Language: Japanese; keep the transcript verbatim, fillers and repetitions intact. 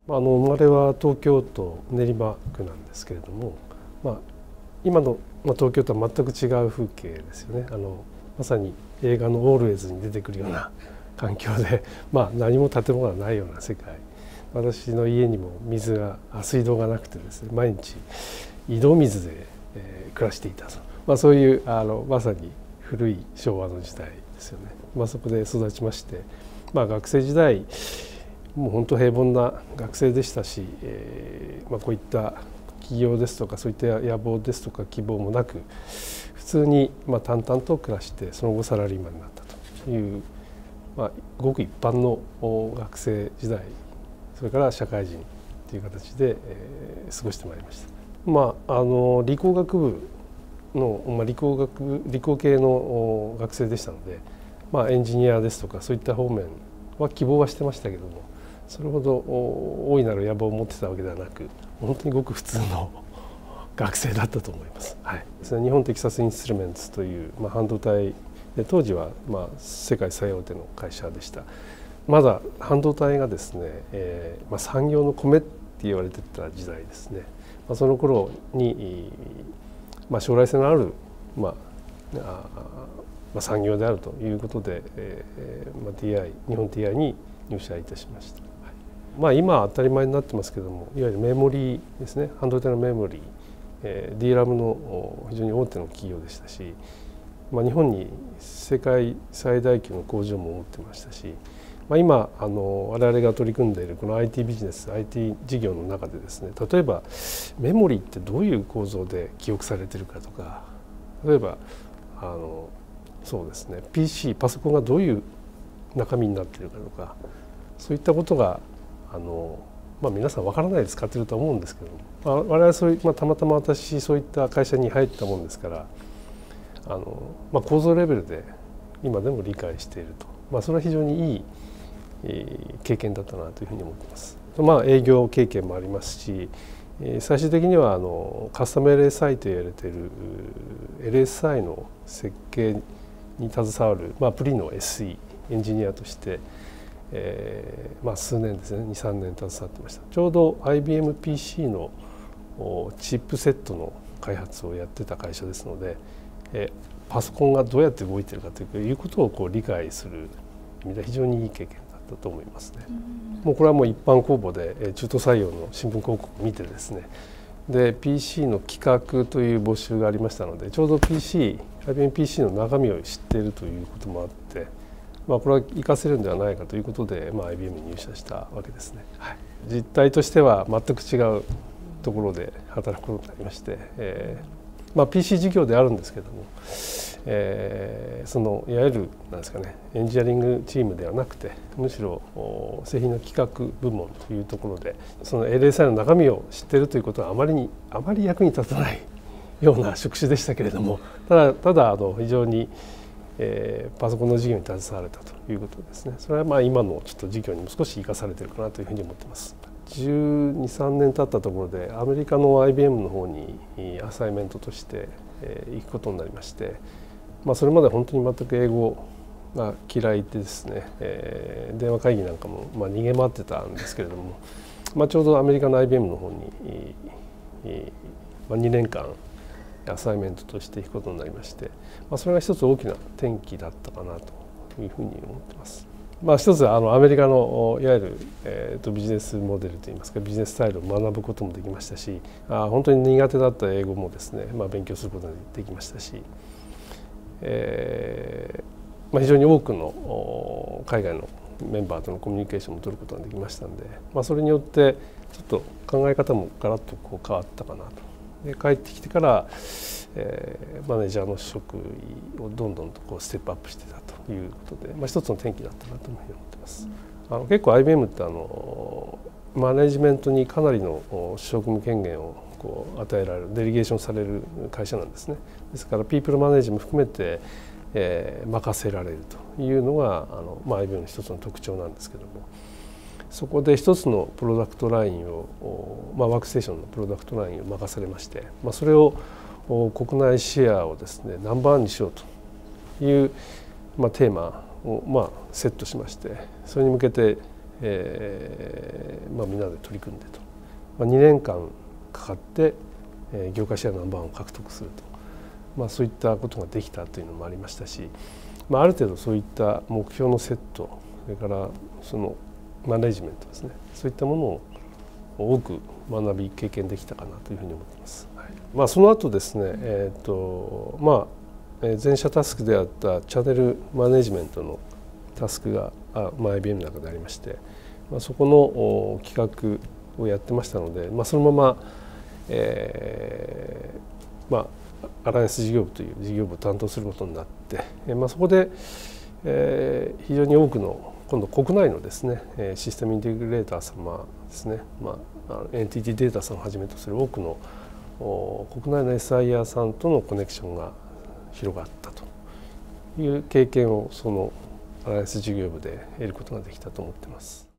あの生まれは東京都練馬区なんですけれども、まあ、今の、まあ、東京とは全く違う風景ですよね。あのまさに映画の「オールウェイズ」に出てくるような環境で、まあ、何も建物がないような世界。私の家にも水が水道がなくてですね、毎日井戸水で、えー、暮らしていたと、まあ、そういうあのまさに古い昭和の時代ですよね。まあ、そこで育ちまして、まあ、学生時代もう本当平凡な学生でしたし、えーまあ、こういった起業ですとかそういった野望ですとか希望もなく普通にまあ淡々と暮らしてその後サラリーマンになったという、まあ、ごく一般の学生時代それから社会人という形で、えー、過ごしてまいりました。まあ、あの理工学部の、まあ、理工学理工系の学生でしたので、まあ、エンジニアですとかそういった方面は希望はしてましたけどもそれほど大いなる野望を持ってたわけではなく本当にごく普通の学生だったと思います。はい、日本テキサスインストゥルメンツという、まあ、半導体で当時は、まあ、世界最大手の会社でした。まだ半導体がですね、えーまあ、産業の米って言われてた時代ですね。まあ、その頃に、まあ、将来性のある、まああまあ、産業であるということで、えーまあ、ティーアイ 日本 ティーアイ に入社いたしました。まあ、今は当たり前になってますけどもいわゆるメモリーですね、半導体のメモリー、えー、ディーラム の非常に大手の企業でしたし、まあ、日本に世界最大級の工場も持ってましたし、まあ、今あの我々が取り組んでいるこの アイティー ビジネス アイティー 事業の中でですね、例えばメモリーってどういう構造で記憶されてるかとか、例えばあのそうですね ピーシー パソコンがどういう中身になっているかとか、そういったことがあの、まあ、皆さん分からないで使ってると思うんですけども、まあ、我々はそういう、まあ、たまたま私そういった会社に入ったもんですからあの、まあ、構造レベルで今でも理解していると、まあ、それは非常にいい、えー、経験だったなというふうに思っています。まあ、営業経験もありますし、えー、最終的にはあのカスタム エルエスアイ と言われている エルエスアイ の設計に携わる、まあ、プリの エスイー エンジニアとしてえーまあ、数年ですね にさんねん携わってました。ちょうど アイビーエムピーシー のチップセットの開発をやってた会社ですので、えー、パソコンがどうやって動いているかということをこう理解する意味では非常にいい経験だったと思いますね。もうこれはもう一般公募で中途採用の新聞広告を見てですね、で ピーシー の企画という募集がありましたのでちょうど ピーシー アイビーエムピーシー の中身を知っているということもあって、まあ、これは活かせるんではないかということで、まあ、アイビーエム に入社したわけですね。はい、実態としては全く違うところで働くことになりまして、えーまあ、ピーシー 事業であるんですけども、えー、そのいわゆるなんですかねエンジニアリングチームではなくてむしろ製品の企画部門というところでその エルエスアイ の中身を知っているということはあまりにあまり役に立たないような職種でしたけれども、ただただあの非常にえー、パソコンの事業に携われたということですね。それはまあ今のちょっと事業にも少し生かされているかなというふうに思っています。じゅうに、さんねん経ったところでアメリカの アイビーエム の方にアサイメントとして行くことになりまして、まあ、それまで本当に全く英語が嫌いでですね、えー、電話会議なんかもまあ逃げ回ってたんですけれども、まあ、ちょうどアメリカの アイビーエム の方に、まあ、にねんかんアサイメントとしていくことになりまして、まあ、それが一つ大きな転機だったかなというふうに思っています。まあ、一つはあのアメリカのいわゆる、えー、とビジネスモデルといいますかビジネススタイルを学ぶこともできましたし、あ本当に苦手だった英語もですね、まあ、勉強することができましたし、えーまあ、非常に多くの海外のメンバーとのコミュニケーションも取ることができましたので、まあ、それによってちょっと考え方もガラッとこう変わったかなと。で帰ってきてから、えー、マネージャーの職位をどんどんとこうステップアップしてたということで、まあ、一つの転機だったなというふうに思っています。あの結構 アイビーエム ってあのマネジメントにかなりの職務権限をこう与えられるデリゲーションされる会社なんですね。ですからピープルマネージも含めて、えー、任せられるというのがあの、まあ、アイビーエム の一つの特徴なんですけども。そこで一つのプロダクトラインを、まあ、ワークステーションのプロダクトラインを任されまして、まあ、それを国内シェアをですねナンバーワンにしようという、まあ、テーマを、まあ、セットしましてそれに向けて、 えーまあ、みんなで取り組んでと、まあ、にねんかんかかって、えー、業界シェアナンバーワンを獲得すると、まあ、そういったことができたというのもありましたし、まあ、ある程度そういった目標のセット、それからそのマネジメントですね、そういったものを多く学び経験できたかなというふうに思っています。はい、まあ、その後ですね、えーとまあ、前者タスクであったチャンネルマネジメントのタスクがあ、まあ、アイビーエム の中でありまして、まあ、そこの企画をやってましたので、まあ、そのまま、えーまあ、アライアンス事業部という事業部を担当することになって、まあ、そこで、えー、非常に多くの今度国内のですねシステムインテグレーター様ですね、まあ、エンティティデータさんをはじめとする多くの国内の エスアイアール さんとのコネクションが広がったという経験をそのアライアンス事業部で得ることができたと思っています。